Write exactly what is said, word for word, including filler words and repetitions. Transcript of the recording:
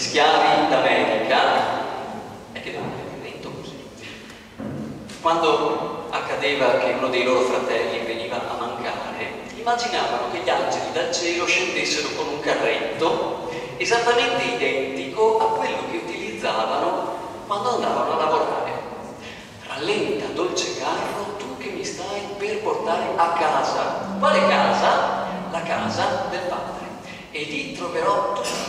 schiavi d'America, e che non è detto così. Quando accadeva che uno dei loro fratelli veniva a mancare, immaginavano che gli angeli dal cielo scendessero con un carretto esattamente identico a quello che utilizzavano quando andavano a lavorare. Rallenta, dolce carro, tu che mi stai per portare a casa. Quale casa? La casa del Padre. E lì troverò tutti